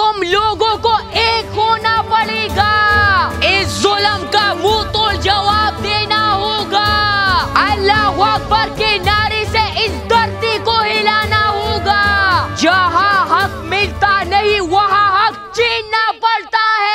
तुम लोगों को एक होना पड़ेगा। इस जुल्म का मुंह तोड़ जवाब देना होगा। अल्लाह अकबर के नारे से इस धरती को हिलाना होगा। जहाँ हक मिलता नहीं वहाँ हक छीनना पड़ता है।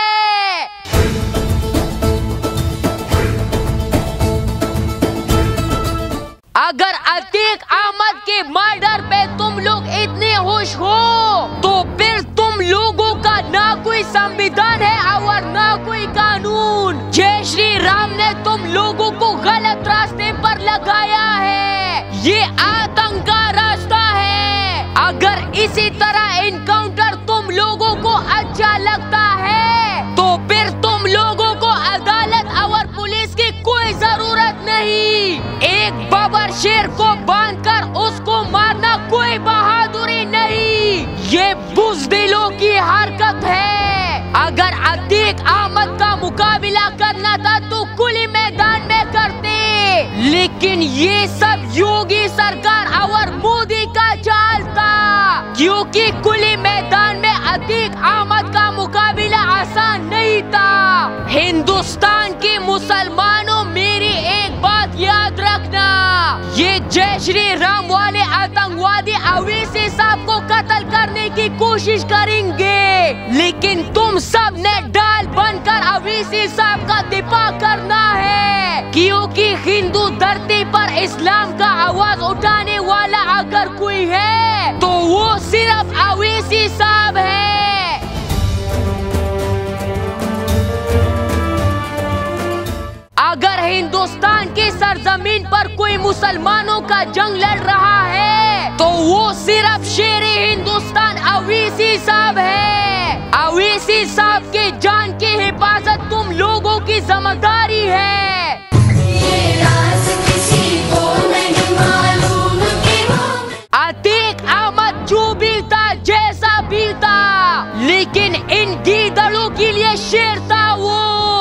अगर अतीक अहमद के मर्डर पे तुम लोग इतने खुश हो तो फिर तुम लोगों का ना कोई संविधान है और ना कोई कानून। जय श्री राम ने तुम लोगों को गलत रास्ते पर लगाया है। ये आतंक का रास्ता है। अगर इसी तरह इनकाउंटर तुम लोगों को अच्छा लगता है तो फिर तुम लोगों को अदालत और पुलिस की कोई जरूरत नहीं। एक बबर शेर को बांधकर उसको मारना कोई बहादुरी नहीं, ये बुज़दिलों की हरकत है। अगर अतीक अहमद का मुकाबला करना था तो खुले मैदान में करते, लेकिन ये सब योगी सरकार और मोदी का चाल था, क्योंकि खुले मैदान में अतीक अहमद का मुकाबला आसान नहीं था। हिंदुस्तान के मुसलमानों मेरी एक बात याद रखना, ये जय श्री राम वाले आतंकवादी अवैसी साहब को कत्ल करने की कोशिश करेंगे, लेकिन तुम सब ने डाल बनकर अवैसी साहब का दिफा करना है, क्योंकि हिंदू धरती पर इस्लाम का आवाज उठाने वाला अगर कोई है तो वो सिर्फ अवैसी साहब है। अगर हिंदुस्तान की सरजमीन पर कोई मुसलमानों का जंग लड़ रहा है तो वो सिर्फ शेरे हिंदुस्तान अवैसी साहब है। अवैसी साहब के जान की हिफाजत तुम लोगों की जिम्मेदारी है। ये राज किसी को नहीं मालूम कि अतीक अहमद जो भी था जैसा भी था, लेकिन इन गीदड़ों के लिए शेर था वो।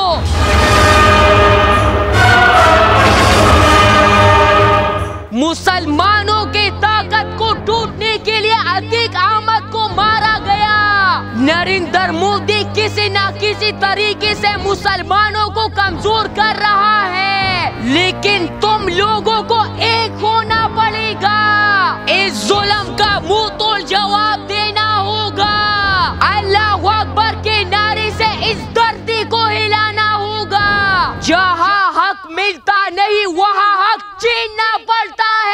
मुसलमानों के ताकत को टूटने के लिए अतीक अहमद को मारा गया। नरेंद्र मोदी किसी न किसी तरीके से मुसलमानों को कमजोर कर रहा है, लेकिन तुम लोगों को एक होना पड़ेगा। इस जुल्म का मुंह तोड़ जवाब देना होगा। अल्लाह अकबर के नारे से इस धरती को हिलाना होगा। जहाँ हक मिलता नहीं वहाँ हक छीनना पड़ता है।